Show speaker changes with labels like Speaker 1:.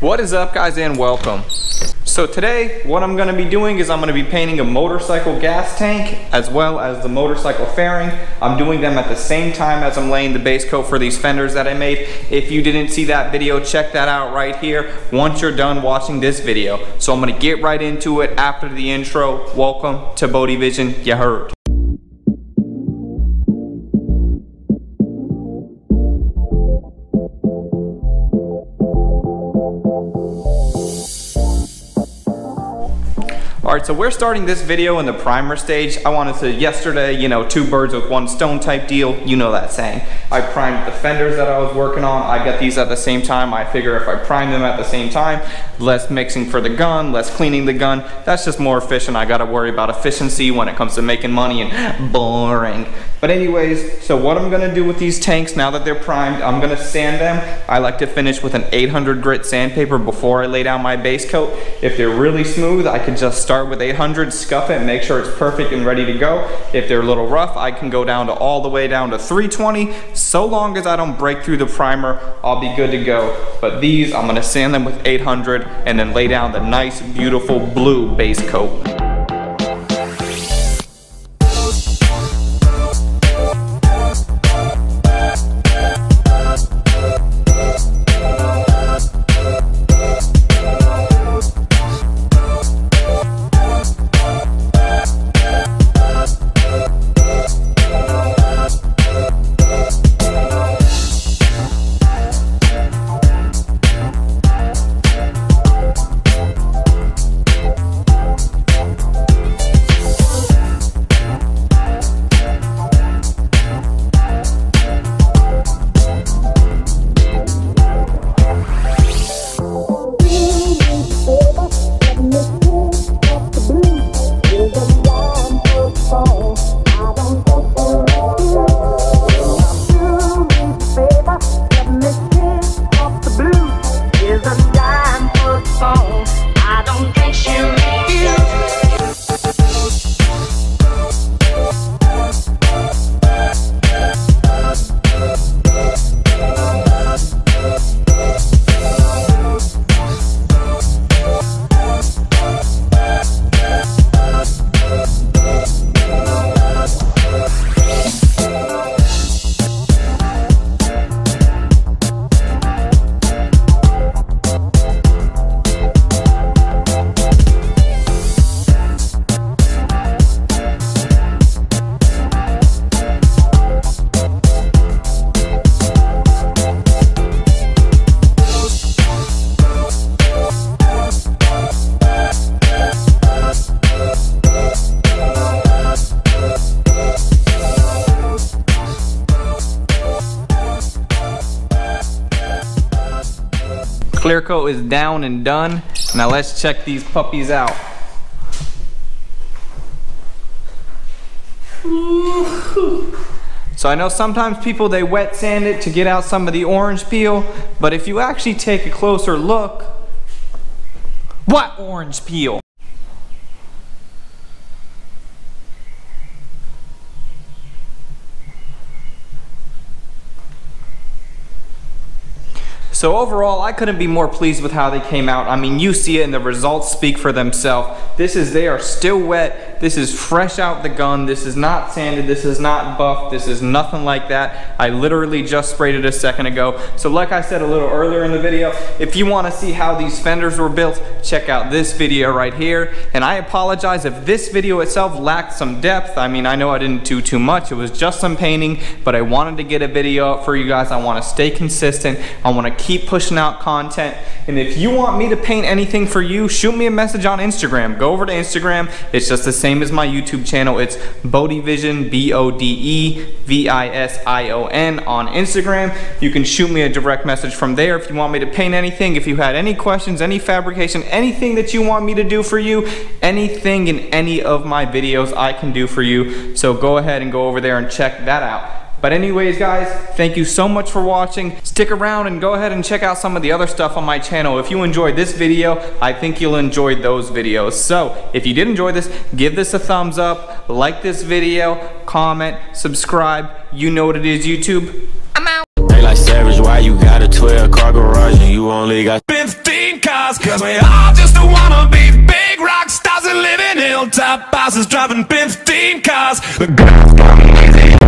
Speaker 1: What is up, guys, and welcome. So today what I'm going to be doing is I'm going to be painting a motorcycle gas tank as well as the motorcycle fairing. I'm doing them at the same time as I'm laying the base coat for these fenders that I made. If you didn't see that video, check that out right here once you're done watching this video. So I'm going to get right into it after the intro. Welcome to Bodie Vision, you heard. Alright, so we're starting this video in the primer stage. I wanted to, yesterday, you know, two birds with one stone type deal. You know that saying. I primed the fenders that I was working on. I got these at the same time. I figure if I prime them at the same time, less mixing for the gun, less cleaning the gun. That's just more efficient. I gotta worry about efficiency when it comes to making money and boring. But anyways, so what I'm gonna do with these tanks now that they're primed, I'm gonna sand them. I like to finish with an 800 grit sandpaper before I lay down my base coat. If they're really smooth, I can just start with 800, scuff it, make sure it's perfect and ready to go. If they're a little rough, I can go down to all the way down to 320. So long as I don't break through the primer, I'll be good to go. But these, I'm gonna sand them with 800 and then lay down the nice, beautiful blue base coat. Clear coat is down and done. Now let's check these puppies out. So I know sometimes people, they wet sand it to get out some of the orange peel, but if you actually take a closer look, what orange peel? So overall, I couldn't be more pleased with how they came out. I mean, you see it and the results speak for themselves. They are still wet. This is fresh out the gun. This is not sanded. This is not buffed. This is nothing like that. I literally just sprayed it a second ago. So like I said a little earlier in the video, if you want to see how these fenders were built, check out this video right here. And I apologize if this video itself lacked some depth. I mean, I know I didn't do too much. It was just some painting, but I wanted to get a video up for you guys. I want to stay consistent. I want to keep pushing out content. And if you want me to paint anything for you, shoot me a message on Instagram. Go over to Instagram. It's just the same as my YouTube channel. It's Bodie Vision, BODEVISION on Instagram. You can shoot me a direct message from there if you want me to paint anything. If you had any questions, any fabrication, anything that you want me to do for you, anything in any of my videos I can do for you. So go ahead and go over there and check that out. But anyways, guys, thank you so much for watching. Stick around and go ahead and check out some of the other stuff on my channel. If you enjoyed this video, I think you'll enjoy those videos. So if you did enjoy this, give this a thumbs up, like this video, comment, subscribe. You know what it is, YouTube. I'm out.
Speaker 2: average. Why you got a 12-car garage and you only got 15 cars? Cause we all just wanna be big rock stars and live in hilltop houses, driving 15 cars. The girls come easy.